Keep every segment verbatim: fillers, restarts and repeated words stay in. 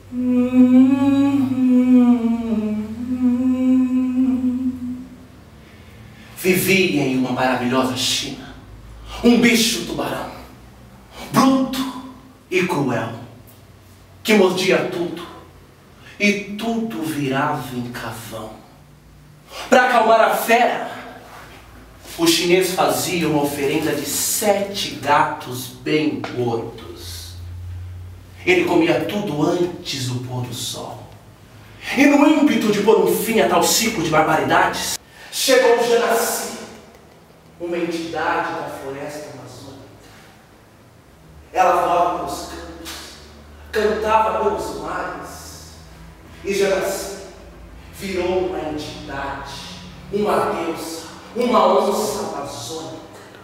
Vivia em uma maravilhosa China um bicho tubarão, bruto e cruel, que mordia tudo e tudo virava em cavão. Para acalmar a fera, o chinês fazia uma oferenda de sete gatos bem gordos. Ele comia tudo antes do pôr do sol. E no ímpeto de pôr um fim a tal ciclo de barbaridades, chegou o Janaci, uma entidade da floresta amazônica. Ela voava pelos campos, cantava pelos mares, e Janaci virou uma entidade, uma deusa, uma onça amazônica.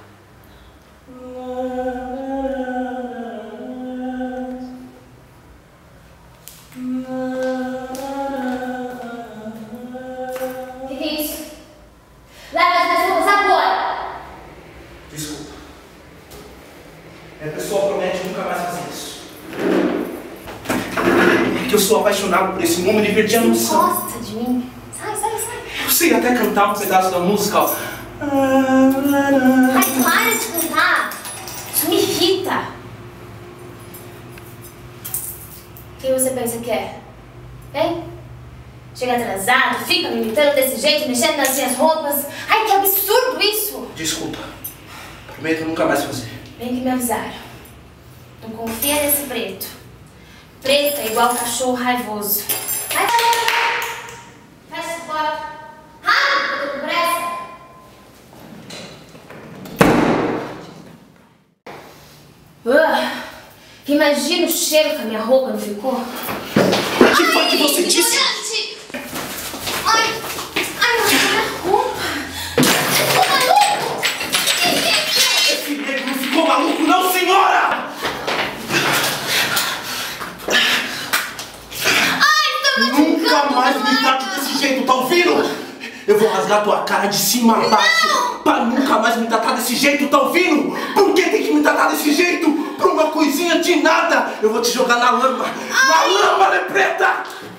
O que é isso? Leva as pessoas agora! Desculpa. A pessoa promete nunca mais fazer isso. É que eu sou apaixonado por esse mundo e perdi a noção. Gosta de mim? Sai, sai, sai. Eu sei até cantar um pedaço da música, ó. Ai, para de cantar! Isso me irrita! Quem você pensa que é? Hein? Chega atrasado, fica me imitando desse jeito, mexendo nas minhas roupas. Ai, que absurdo isso! Desculpa. Prometo nunca mais fazer. Bem que me avisaram. Não confia nesse preto. Preto é igual cachorro raivoso. Vai, vai, vai, vai! Fecha essa porta. Rápido, eu tô com pressa. Uh, imagina o cheiro que a minha roupa não ficou. O que foi que você disse? Ai, ai, minha roupa. Ficou maluco? Esse negro não ficou maluco, não, senhora! Ai, tô machucando. Nunca mais me trate desse jeito, tá ouvindo? Eu vou rasgar tua cara de cima a baixo. Não. Pra nunca mais me tratar desse jeito, tá ouvindo? Por que tem que me tratar desse jeito? Por uma coisinha de nada. Eu vou te jogar na lama. Ai. Na lama, né, preta?